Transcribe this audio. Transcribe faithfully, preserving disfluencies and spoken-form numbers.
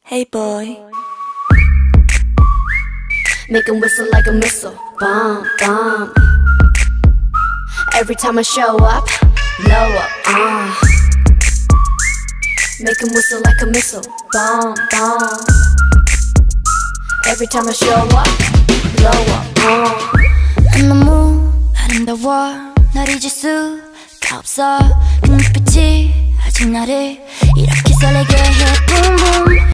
Hey boy, make 'em whistle like a missile, bomb, bomb. Every time I show up, blow up, uh. Make 'em whistle like a missile, bomb, bomb. Every time I show up, blow up, uh. 너무 아름다워 널 잊을 수가 없어 그 눈빛이 아직 나를 이렇게 설레게 해 boom boom